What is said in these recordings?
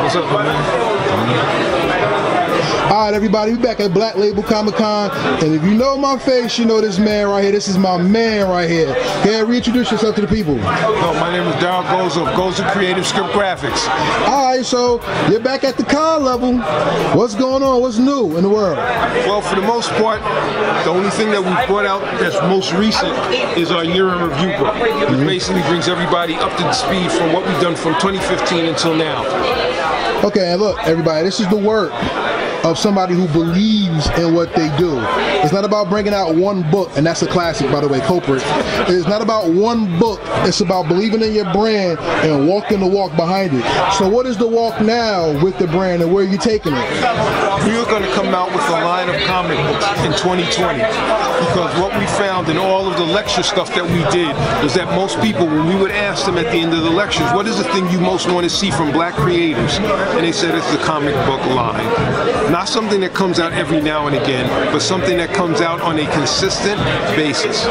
What's up, man? All right, everybody, we back at Black Label Comic Con, and if you know my face, you know this man right here. This is my man right here. Can you reintroduce yourself to the people? No, my name is Daryl Goza of Goza Creative Script Graphics. All right, so you're back at the con level. What's going on? What's new in the world? Well, for the most part, the only thing that we brought out that's most recent is our year in review book. It basically brings everybody up to speed from what we've done from 2015 until now. Okay, and look, everybody, this is the work of somebody who believes in what they do. It's not about bringing out one book, and that's a classic, by the way, Culprit. It's not about one book, it's about believing in your brand and walking the walk behind it. So what is the walk now with the brand, and where are you taking it? We're going to come out with a line of comic books in 2020, because what we found in all of the lecture stuff that we did was that most people, when we would ask them at the end of the lectures, what is the thing you most want to see from black creators? And they said it's the comic book line. Not something that comes out every now and again, but something that comes out on a consistent basis,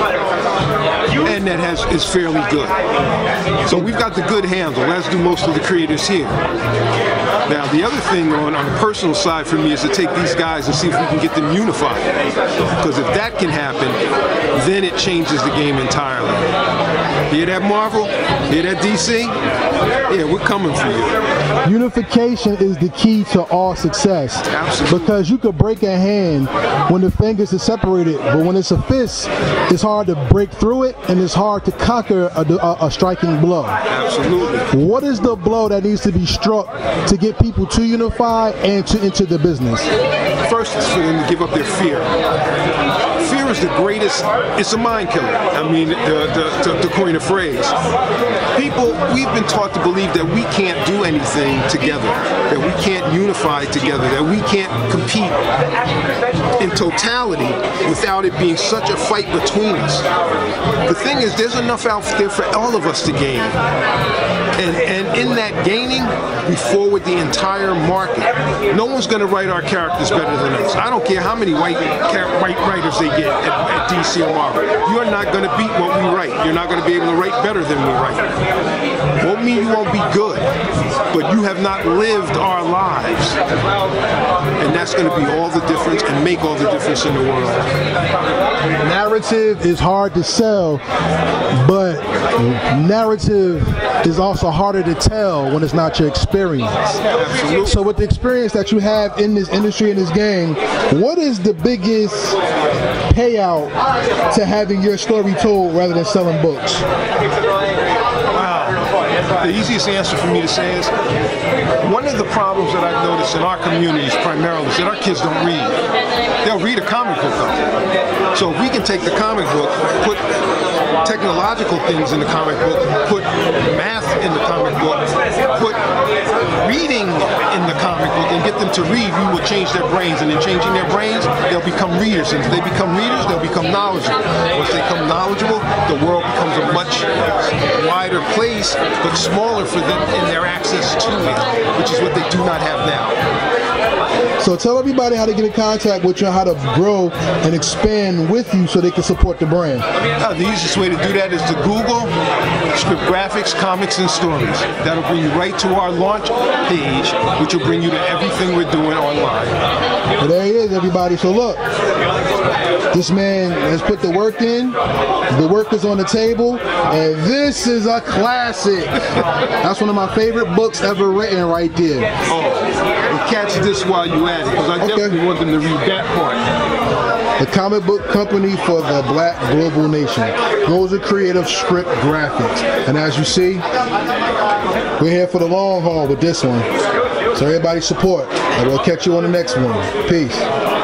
and that is fairly good. So we've got the good handle, as do most of the creators here. Now, the other thing on the personal side for me is to take these guys and see if we can get them unified. Because if that can happen, then it changes the game entirely. Hear that, Marvel? Hear that, DC? Yeah, we're coming for you. Unification is the key to all success. Absolutely. Because you could break a hand when the fingers are separated, but when it's a fist, it's hard to break through it, and it's hard to conquer a striking blow. Absolutely. What is the blow that needs to be struck to get people to unify and to into the business? First is for them to give up their fear. Fear is the greatest, it's a mind killer. I mean, to coin a phrase. People, we've been taught to believe that we can't do anything together, that we can't unify together, that we can't compete in totality without it being such a fight between us. The thing is, there's enough out there for all of us to gain. And in that gaining, we forward the entire market. No one's going to write our characters better than us. I don't care how many white writers they get at DC or Marvel. You're not going to beat what we write. You're not going to be able to write better than we write. Won't mean you won't be good, but you have not lived our lives. And that's going to be all the difference and make all the difference in the world. Narrative is hard to sell, but narrative is also harder to tell when it's not your experience. Absolutely. So with the experience that you have in this industry, in this game, what is the biggest payout to having your story told rather than selling books? The easiest answer for me to say is, one of the problems that I've noticed in our communities primarily is that our kids don't read. They'll read a comic book though. So if we can take the comic book, put technological things in the comic book, put math in the comic book, put reading in the comic book, and get them to read, we will change their brains. And in changing their brains, they'll become readers. And if they become readers, they'll become knowledgeable. Once they become knowledgeable, the world becomes a much wider place, but smaller for them in their access to it, which is what they do not have now. So tell everybody how to get in contact with you, how to grow and expand with you so they can support the brand. The easiest way to do that is to Google Script Graphics, Comics, and Stories. That'll bring you right to our launch page, which will bring you to everything we're doing online. Well, there he is, everybody. So look, this man has put the work in, the work is on the table, and this is a classic. That's one of my favorite books ever written right there. Oh, catch this while you at it, because I definitely want them to read that part. The comic book company for the Black Global Nation. Goza Creative Script Graphics. And as you see, we're here for the long haul with this one. So everybody support, and we'll catch you on the next one. Peace.